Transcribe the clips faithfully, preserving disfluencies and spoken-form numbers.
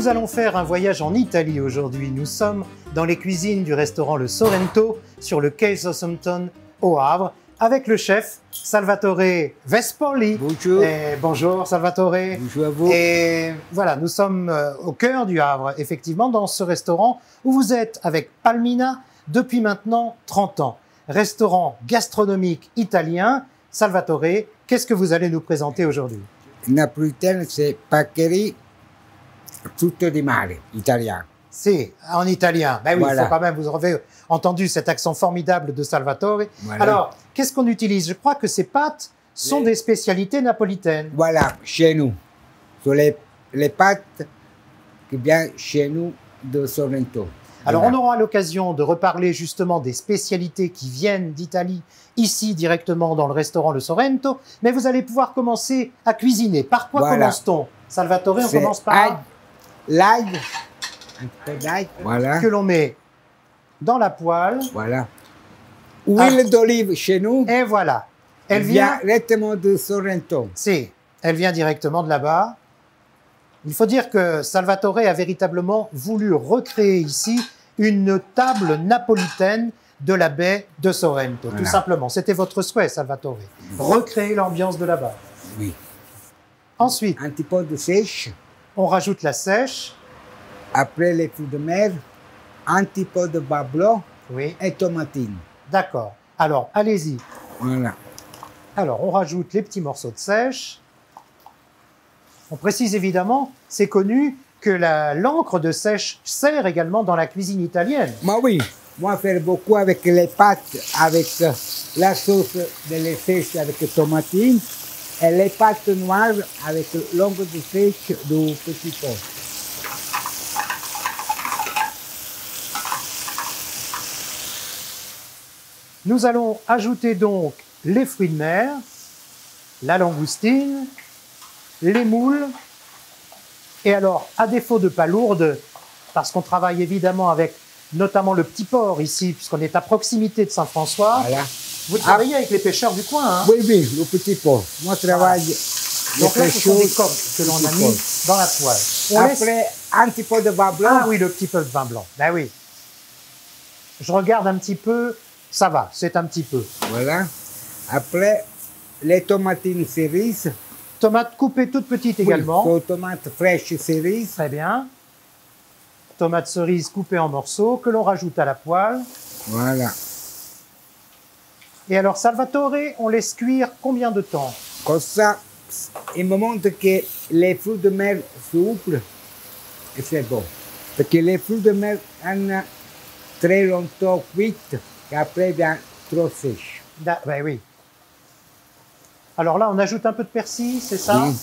Nous allons faire un voyage en Italie aujourd'hui. Nous sommes dans les cuisines du restaurant Le Sorrento sur le quai Southampton au Havre avec le chef Salvatore Vespoli. Bonjour. Et bonjour Salvatore. Bonjour à vous. Et voilà, nous sommes au cœur du Havre, effectivement, dans ce restaurant où vous êtes avec Palmina depuis maintenant trente ans. Restaurant gastronomique italien. Salvatore, qu'est-ce que vous allez nous présenter aujourd'hui? Napolitaine, c'est paccherie frutto di mare, italien. C'est en italien. Ben oui, Voilà. il faut quand même, vous avez entendu cet accent formidable de Salvatore. Voilà. Alors, qu'est-ce qu'on utilise? Je crois que ces pâtes sont Les- des spécialités napolitaines. Voilà, chez nous. Sur les, les pâtes qui viennent chez nous de Sorrento. Alors, Voilà. on aura l'occasion de reparler justement des spécialités qui viennent d'Italie, ici directement dans le restaurant Le Sorrento, mais vous allez pouvoir commencer à cuisiner. Par quoi Voilà. commence-t-on? Salvatore, on C'est commence ail, par l'ail, un peu d'ail, voilà, que l'on met dans la poêle. voilà. Huile Ah. d'olive chez nous, Et voilà. Elle vient vient, directement de Sorrento. si, elle vient directement de là-bas. Il faut dire que Salvatore a véritablement voulu recréer ici une table napolitaine de la baie de Sorrento, Voilà. tout simplement. C'était votre souhait, Salvatore. Recréer l'ambiance de là-bas. Oui. Ensuite, Un petit peu de sèche. on rajoute la sèche. Après les fruits de mer, un petit peu de bas blanc Oui, et tomatine. d'accord. Alors, allez-y. Voilà. Alors, on rajoute les petits morceaux de sèche. On précise évidemment, c'est connu, que la- l'encre de sèche sert également dans la cuisine italienne. Moi, oui. Moi, faire beaucoup avec les pâtes, avec euh, la sauce de les sèches avec tomatine et les pâtes noires avec l'ongle de sèche du petit pot. Nous allons ajouter donc les fruits de mer, la langoustine, les moules. Et alors, à défaut de palourdes, parce qu'on travaille évidemment avec notamment le petit port ici, puisqu'on est à proximité de Saint-François, Voilà. vous travaillez avec les pêcheurs du coin. Hein. Oui, oui, le petit pot. Moi, je travaille Donc les là, ce sont des choses, coques que l'on a petit mis pot. dans la poêle. On laisse- Après, un petit peu de bas blanc. Ah oui, le petit peu de vin blanc. Ben oui. Je regarde un petit peu. Ça va, c'est un petit peu. Voilà. Après, les tomatines cerises. Tomates coupées toutes petites également. Oui, tomates fraîches cerises. Très bien. Tomates cerises coupées en morceaux que l'on rajoute à la poêle. Voilà. Et alors, Salvatore, on laisse cuire combien de temps? Comme ça, il me montre que les fruits de mer s'ouvrent et c'est bon. Parce que les fruits de mer sont très longtemps cuits et après bien trop sèches. Da- Ben oui. Alors là, on ajoute un peu de persil, c'est ça? Oui.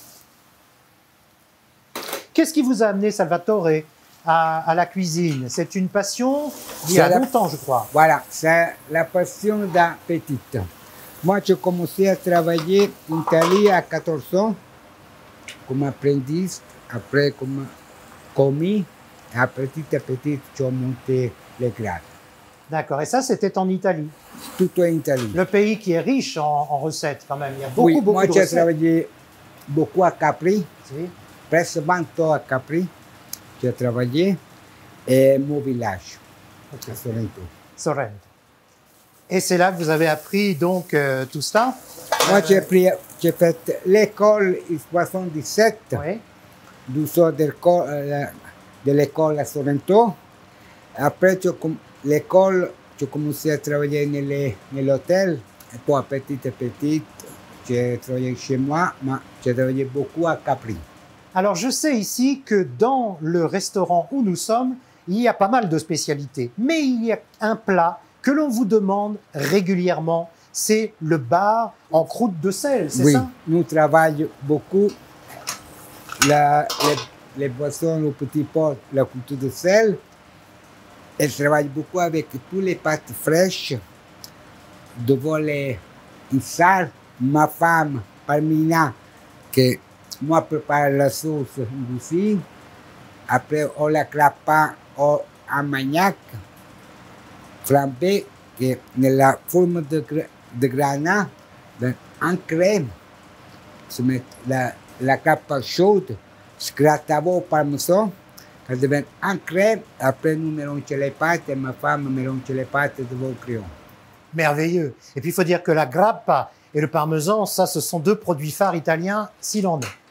Qu'est-ce qui vous a amené, Salvatore, à, à la cuisine? C'est une passion d'il y a C'est la- longtemps, je crois. Voilà, c'est la passion d'un petit. Moi, j'ai commencé à travailler en Italie à quatorze ans comme apprenti, après comme commis, et à petit à petit, j'ai monté les grades. D'accord. Et ça, c'était en Italie. Tout en Italie. Le pays qui est riche en, en recettes, quand même. Il y a beaucoup, Oui, beaucoup moi, de j'ai recettes. travaillé beaucoup à Capri, Si. presque vingt ans à Capri. J'ai travaillé et mon village, Ok. à Sorrento. Sorrento. Et c'est là que vous avez appris donc euh, tout ça? Moi, j'ai pris- j'ai fait l'école en soixante-dix-sept. Oui. Du sort de l'école euh, de l'école à Sorrento. Après, j'ai com- l'école, j'ai commencé à travailler dans les- dans l'hôtel. Et puis, petit à petit, j'ai travaillé chez moi, mais j'ai travaillé beaucoup à Capri. Alors, je sais ici que dans le restaurant où nous sommes, il y a pas mal de spécialités. Mais il y a un plat que l'on vous demande régulièrement, c'est le bar en croûte de sel, c'est Oui, ça? nous travaillons beaucoup la- les, les boissons, le petit pot, la culture de sel. Et je travaille beaucoup avec toutes les pâtes fraîches devant les insars. Ma femme, Palmina, que moi prépare la sauce en cuisine. Après, on la clapa en maniac flambé, que nella forme de, gra- de grana, ben, en crème, se met la, la capa chaude, sgrattavo au parmesan, ça devient en crème. Après, nous mélangeons les pâtes et ma femme mélange les pâtes devant le crayon. Merveilleux. Et puis il faut dire que la grappa et le parmesan, ça, ce sont deux produits phares italiens, s'il en est.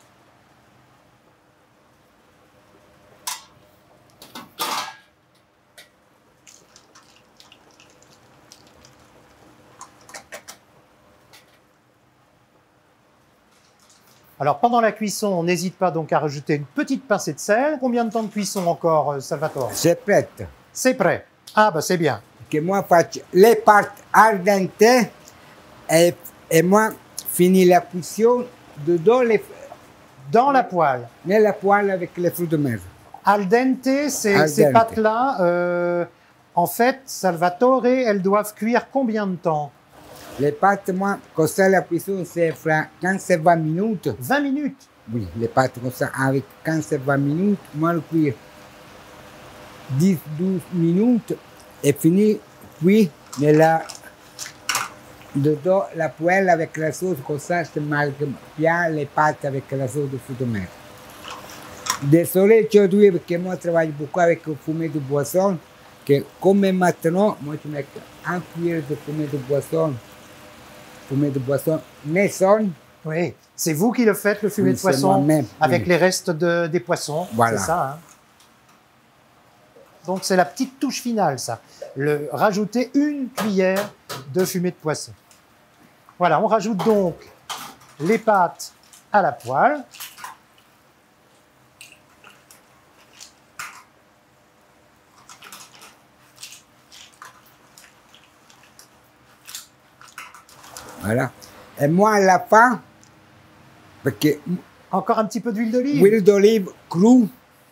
Alors pendant la cuisson, on n'hésite pas donc à rajouter une petite pincée de sel. Combien de temps de cuisson encore, euh, Salvatore? C'est prêt. C'est prêt. Ah bah c'est bien. Que moi faccio les pâtes al dente et, et moi finis la cuisson dedans les, Dans la poêle. dans la poêle avec les fruits de mer. Al dente, c'est- Al ces dente. pâtes-là, euh, en fait, Salvatore, elles doivent cuire combien de temps? Les pâtes, moi, comme ça, la cuisson, c'est fra quinze et vingt minutes. vingt minutes. Oui, les pâtes comme ça, avec quinze et vingt minutes, moi, le cuire dix à douze minutes et fini, puis, mais là, dedans la poêle avec la sauce, comme ça, je marque bien les pâtes avec la sauce de fruits de mer. Désolé aujourd'hui, parce que moi, je travaille beaucoup avec le fumé de boisson, que comme maintenant, moi, je mets un cuillère de fumé de boisson, fumé de boisson maison. Oui, c'est vous qui le faites, le fumé Oui, de c'est poisson, moi-même, avec oui. les restes de- des poissons. Voilà. C'est ça. Hein. Donc c'est la petite touche finale, ça. Le, rajouter une cuillère de fumée de poisson. Voilà, on rajoute donc les pâtes à la poêle. Voilà. Et moi, à la fin, parce que Encore un petit peu d'huile d'olive. huile d'olive crue,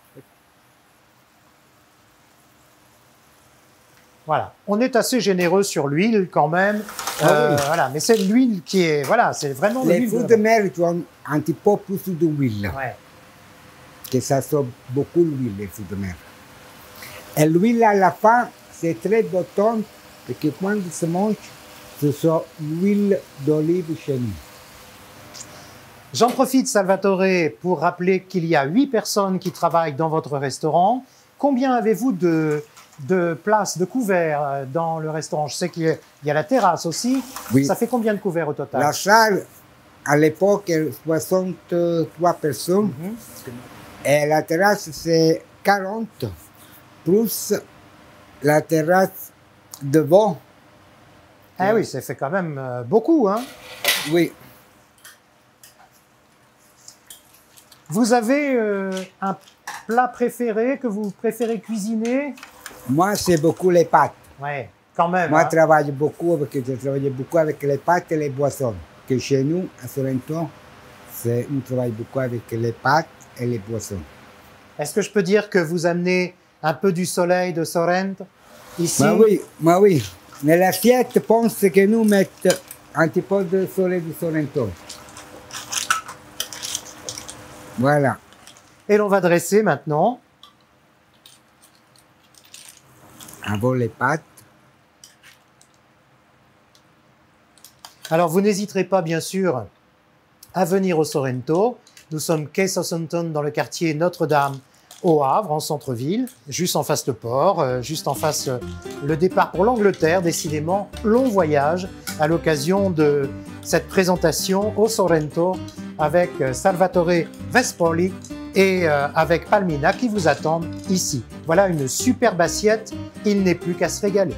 Voilà, on est assez généreux sur l'huile quand même. Ah Euh, oui. Voilà, mais c'est l'huile qui est, voilà, c'est vraiment les l'huile. fruits de mer, tu as un petit peu plus d'huile, Ouais. que ça sort beaucoup l'huile, les fruits de mer. Et l'huile à la fin, c'est très important, parce que quand il se mange, ce sont l'huile d'olive chez nous. J'en profite, Salvatore, pour rappeler qu'il y a huit personnes qui travaillent dans votre restaurant. Combien avez-vous de, de places, de couverts euh, dans le restaurant? Je sais qu'il y a, il y a la terrasse aussi. Oui. Ça fait combien de couverts au total? La salle, à l'époque, soixante-trois personnes, Mhm. et la terrasse, c'est quarante, plus la terrasse devant. Ah oui, ça fait quand même euh, beaucoup, hein. Oui, Vous avez euh, un plat préféré que vous préférez cuisiner? moi, c'est beaucoup les pâtes. Ouais, quand même. Moi, hein. je travaille beaucoup, parce que je travaille beaucoup avec les pâtes et les boissons. Que chez nous, à Sorrento, c'est, on travaille beaucoup avec les pâtes et les boissons. Est-ce que je peux dire que vous amenez un peu du soleil de Sorrento ici? Moi, oui, moi, oui. Mais l'assiette pense que nous mettons un petit peu de soleil de Sorrento. Voilà. Et l'on va dresser maintenant. Avant les pâtes. Alors, vous n'hésiterez pas, bien sûr, à venir au Sorrento. Nous sommes quai Soissonton dans le quartier Notre-Dame au Havre, en centre-ville, juste en face le port, euh, juste en face euh, le départ pour l'Angleterre. Décidément, long voyage à l'occasion de cette présentation au Sorrento avec euh, Salvatore Vespoli et euh, avec Palmina qui vous attendent ici. Voilà une superbe assiette, il n'est plus qu'à se régaler.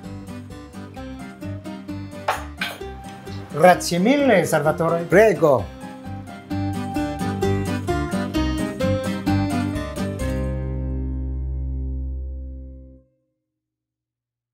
Grazie mille, Salvatore. Prego.